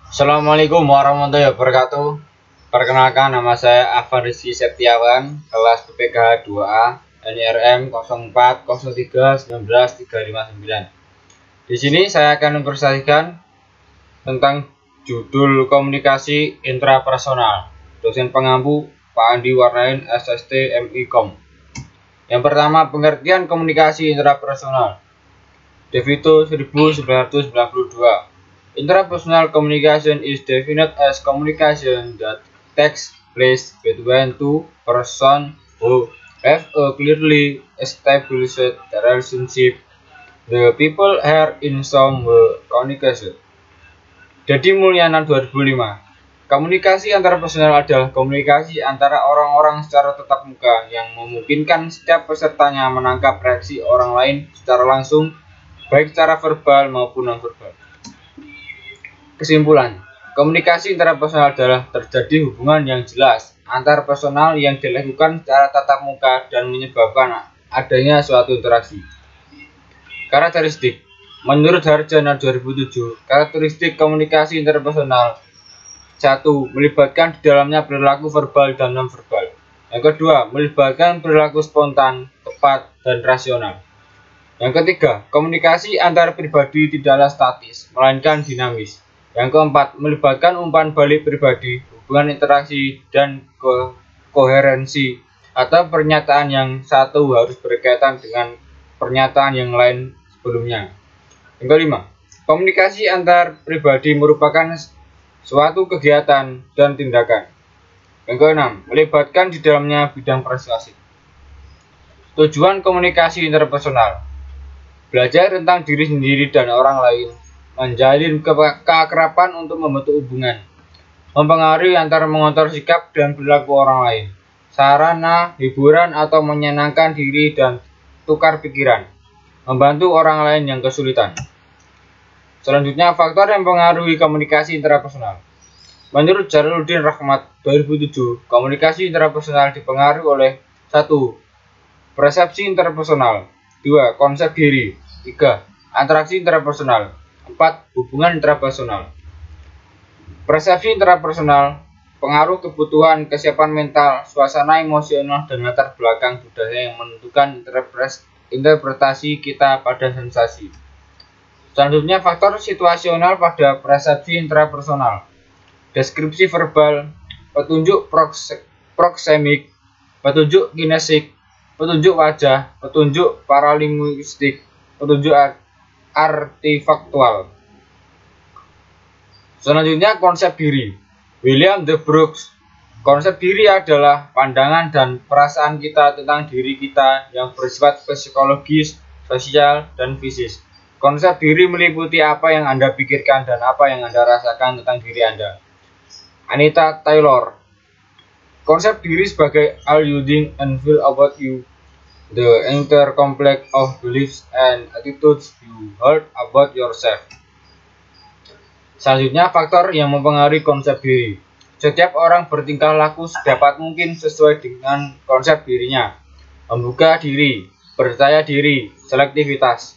Assalamualaikum warahmatullahi wabarakatuh. Perkenalkan, nama saya Afan Rizky Septiawan, kelas PPKH 2A, NIRM 04031939. Di sini saya akan mempresentasikan tentang judul komunikasi intrapersonal. Dosen pengampu Pak Andi Warnain, SST MIKOM. Yang pertama, pengertian komunikasi intrapersonal. DeVito 1992. Intrapersonal communication is defined as communication that takes place between two persons who have a clearly established relationship. The people are in some communication. Dedi Mulyana 2005. Komunikasi antarpersonal adalah komunikasi antara orang-orang secara tatap muka yang memungkinkan setiap pesertanya menangkap reaksi orang lain secara langsung, baik secara verbal maupun non-verbal. Kesimpulan, komunikasi intrapersonal adalah terjadi hubungan yang jelas antar personal yang dilakukan secara tatap muka dan menyebabkan adanya suatu interaksi. Karakteristik. Menurut Harjana 2007, karakteristik komunikasi interpersonal 1. Melibatkan di dalamnya perilaku verbal dan non-verbal. Yang kedua, melibatkan perilaku spontan, tepat, dan rasional. Yang ketiga, komunikasi antar pribadi tidaklah statis, melainkan dinamis. Yang keempat, melibatkan umpan balik pribadi, hubungan interaksi, dan koherensi, atau pernyataan yang satu harus berkaitan dengan pernyataan yang lain sebelumnya. Yang kelima, komunikasi antar pribadi merupakan suatu kegiatan dan tindakan. Yang keenam, melibatkan di dalamnya bidang persuasif. Tujuan komunikasi interpersonal: belajar tentang diri sendiri dan orang lain, menjalin keakraban untuk membentuk hubungan, mempengaruhi antar mengontrol sikap dan perilaku orang lain, sarana hiburan atau menyenangkan diri dan tukar pikiran, membantu orang lain yang kesulitan. Selanjutnya, faktor yang mempengaruhi komunikasi intrapersonal. Menurut Jalaluddin Rahmat 2007, komunikasi intrapersonal dipengaruhi oleh 1. Persepsi interpersonal, 2. Konsep diri, 3. Interaksi interpersonal, 4. Hubungan intrapersonal. Persepsi intrapersonal, pengaruh kebutuhan, kesiapan mental, suasana emosional, dan latar belakang budaya yang menentukan interpretasi kita pada sensasi. Selanjutnya, faktor situasional pada persepsi intrapersonal. Deskripsi verbal, petunjuk proksemik, petunjuk kinesik, petunjuk wajah, petunjuk paralinguistik, petunjuk artifaktual. Selanjutnya, konsep diri. William D. Brooks. Konsep diri adalah pandangan dan perasaan kita tentang diri kita yang bersifat psikologis, sosial, dan fisik. Konsep diri meliputi apa yang Anda pikirkan dan apa yang Anda rasakan tentang diri Anda. Anita Taylor. Konsep diri sebagai all you think and feel about you, the entire complex of beliefs and attitudes you hold about yourself. Selanjutnya, faktor yang mempengaruhi konsep diri. Setiap orang bertingkah laku sedapat mungkin sesuai dengan konsep dirinya. Membuka diri, percaya diri, selektivitas.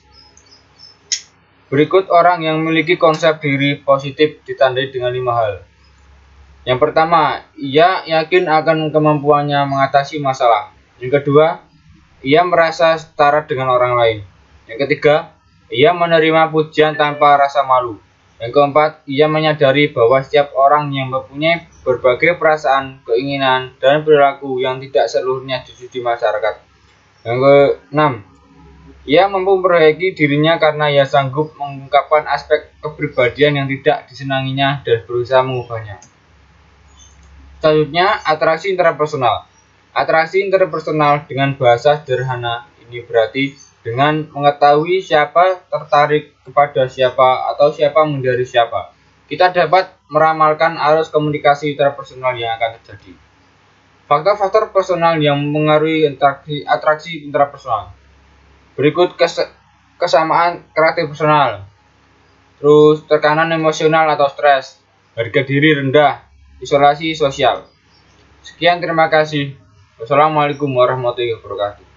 Berikut orang yang memiliki konsep diri positif ditandai dengan 5 hal. Yang pertama, ia yakin akan kemampuannya mengatasi masalah. Yang kedua, ia merasa setara dengan orang lain. Yang ketiga, ia menerima pujian tanpa rasa malu. Yang keempat, ia menyadari bahwa setiap orang yang mempunyai berbagai perasaan, keinginan, dan perilaku yang tidak seluruhnya disetujui masyarakat. Yang keenam, ia mampu memperbaiki dirinya karena ia sanggup mengungkapkan aspek kepribadian yang tidak disenanginya dan berusaha mengubahnya. Selanjutnya, atraksi interpersonal. Atraksi interpersonal dengan bahasa sederhana ini berarti dengan mengetahui siapa tertarik kepada siapa atau siapa menghindari siapa, kita dapat meramalkan arus komunikasi interpersonal yang akan terjadi. Faktor-faktor personal yang mempengaruhi atraksi interpersonal. Berikut kesamaan karakter personal, terus tekanan emosional atau stres, harga diri rendah, isolasi sosial. Sekian, terima kasih. Wassalamualaikum warahmatullahi wabarakatuh.